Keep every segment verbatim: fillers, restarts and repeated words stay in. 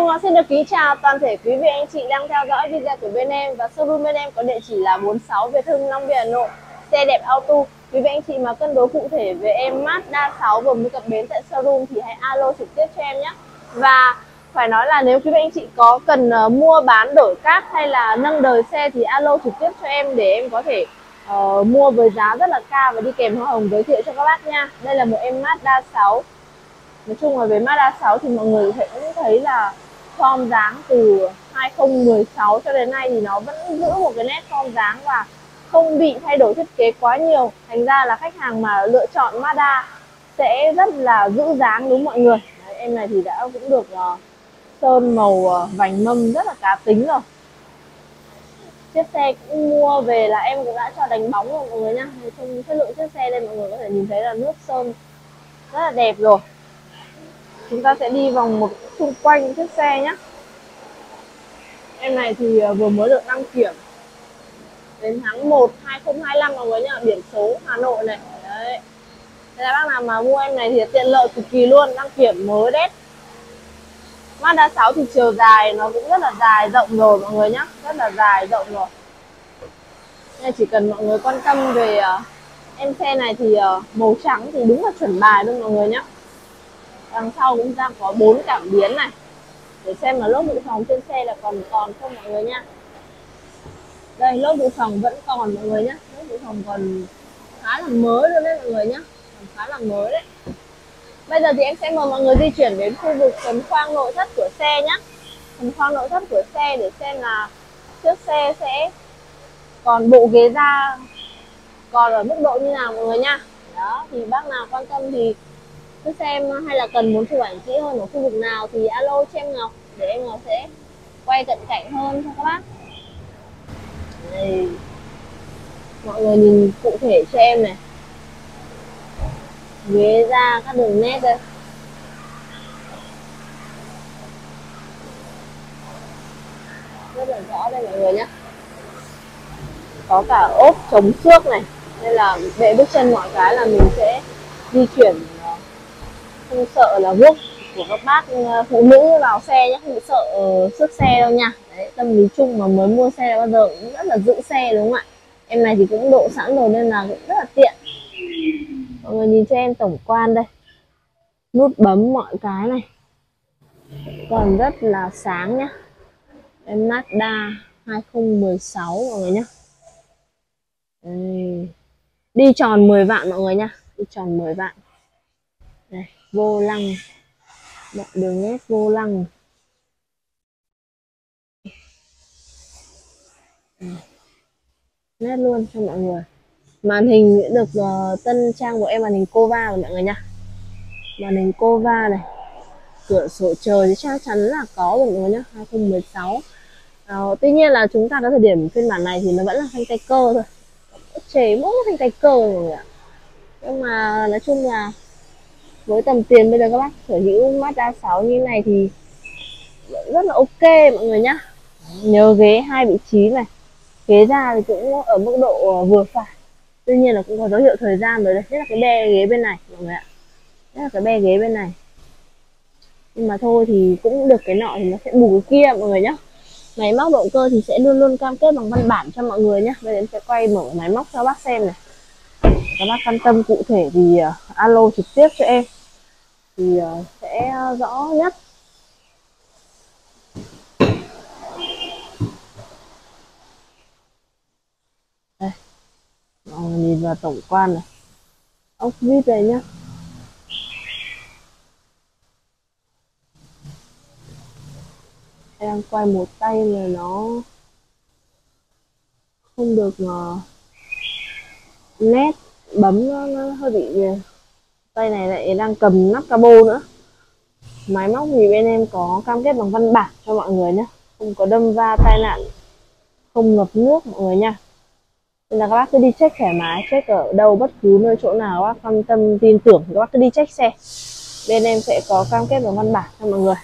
Ngọc xin được kính chào toàn thể quý vị anh chị đang theo dõi video của bên em, và showroom bên em có địa chỉ là bốn mươi sáu Việt Hưng, Long Biên, Hà Nội. Xe đẹp auto. Quý vị anh chị mà cân đối cụ thể về em Mazda sáu vừa mới cập bến tại showroom thì hãy alo trực tiếp cho em nhé. Và phải nói là nếu quý vị anh chị có cần uh, mua bán đổi cát hay là nâng đời xe thì alo trực tiếp cho em để em có thể uh, mua với giá rất là cao và đi kèm hoa hồng giới thiệu cho các bác nha. Đây là một em Mazda sáu. Nói chung là với Mazda sáu thì mọi người cũng thấy là form dáng từ hai không một sáu cho đến nay thì nó vẫn giữ một cái nét form dáng và không bị thay đổi thiết kế quá nhiều. Thành ra là khách hàng mà lựa chọn Mazda sẽ rất là giữ dáng đúng mọi người. Đấy, em này thì đã cũng được uh, sơn màu uh, vành mâm rất là cá tính rồi. Chiếc xe cũng mua về là em cũng đã cho đánh bóng rồi mọi người nhá. Trong chất lượng chiếc xe đây mọi người có thể nhìn thấy là nước sơn rất là đẹp rồi. Chúng ta sẽ đi vòng một xung quanh chiếc xe nhé. Em này thì vừa mới được đăng kiểm đến tháng một năm hai không hai lăm mọi người nhá, biển số Hà Nội này. Đấy. Thế là bác nào mà mua em này thì tiện lợi cực kỳ luôn, đăng kiểm mới đét. Mazda sáu thì chiều dài nó cũng rất là dài rộng rồi mọi người nhá, rất là dài rộng rồi. Nên chỉ cần mọi người quan tâm về uh, em xe này thì uh, màu trắng thì đúng là chuẩn bài luôn mọi người nhá. Đằng sau cũng đang có bốn cảm biến này để xem là lốp dự phòng trên xe là còn còn không mọi người nha. Đây, lốp dự phòng vẫn còn mọi người nhé, lốp dự phòng còn khá là mới luôn đấy mọi người nhé, còn khá là mới đấy. Bây giờ thì em sẽ mời mọi người di chuyển đến khu vực phần khoang nội thất của xe nhé. Phần khoang nội thất của xe để xem là chiếc xe sẽ còn bộ ghế da còn ở mức độ như nào mọi người nha. Đó, thì bác nào quan tâm thì cứ xem, hay là cần muốn chụp ảnh kỹ hơn ở khu vực nào thì alo cho em Ngọc để em Ngọc sẽ quay cận cảnh hơn cho các bác. Đây, mọi người nhìn cụ thể cho em này, ghế da các đường nét đây, rất là rõ đây mọi người nhé. Có cả ốp chống xước này, nên là bệ bước chân mọi cái là mình sẽ di chuyển không sợ là guốc của các bác phụ nữ vào xe nhé, không bị sợ xước xe đâu nha. Đấy, tâm lý chung mà mới mua xe bao giờ cũng rất là giữ xe đúng không ạ. Em này thì cũng độ sẵn rồi nên là cũng rất là tiện. Mọi người nhìn cho em tổng quan đây, nút bấm mọi cái này còn rất là sáng nhá. Em Mazda hai không một sáu mọi người nhá. Đây. Đi tròn mười vạn mọi người nhá, đi tròn mười vạn. Đây, vô lăng, mọi đường nét vô lăng. Nét luôn cho mọi người. Màn hình được uh, tân trang của em màn hình Cova mọi người nha. Màn hình Cova này, cửa sổ trời thì chắc chắn là có rồi mọi người nhá, hai không một sáu. Uh, tuy nhiên là chúng ta có thời điểm phiên bản này thì nó vẫn là phanh tay cơ thôi, chế mỗi phanh tay cơ rồi mọi người ạ. Nhưng mà nói chung là với tầm tiền bây giờ các bác sở hữu Mazda sáu như này thì rất là ok mọi người nhá. Nhớ ghế hai vị trí này, ghế da thì cũng ở mức độ vừa phải. Tuy nhiên là cũng có dấu hiệu thời gian rồi đây, nhất là cái be ghế bên này mọi người ạ, nhất là cái be ghế bên này. Nhưng mà thôi thì cũng được cái nọ thì nó sẽ bù cái kia mọi người nhá. Máy móc động cơ thì sẽ luôn luôn cam kết bằng văn bản cho mọi người nhé. Bây giờ em sẽ quay mở máy móc cho bác xem này. Các bác quan tâm cụ thể thì uh, alo trực tiếp cho em thì uh, sẽ rõ nhất. Đây, mọi người nhìn vào tổng quan này, ốc vít đây nhá. Em đang quay một tay là nó không được uh, nét, bấm nó, nó hơi bị, tay này lại đang cầm nắp cabo nữa. Máy móc thì bên em có cam kết bằng văn bản cho mọi người nhé, không có đâm va tai nạn, không ngập nước mọi người nha. Nên là các bác cứ đi check thoải mái, check ở đâu bất cứ nơi chỗ nào các bác quan tâm tin tưởng thì các bác cứ đi check xe, bên em sẽ có cam kết bằng văn bản cho mọi người.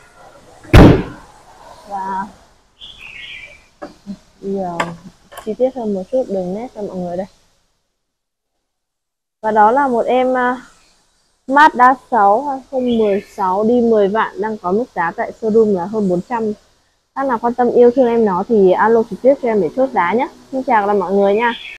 Và bây giờ chi tiết hơn một chút đường nét cho mọi người đây. Và đó là một em Mazda sáu hai không một sáu đi mười vạn đang có mức giá tại showroom là hơn bốn trăm. Bác nào quan tâm yêu thương em nó thì alo trực tiếp cho em để chốt giá nhé. Xin chào các mọi người nha.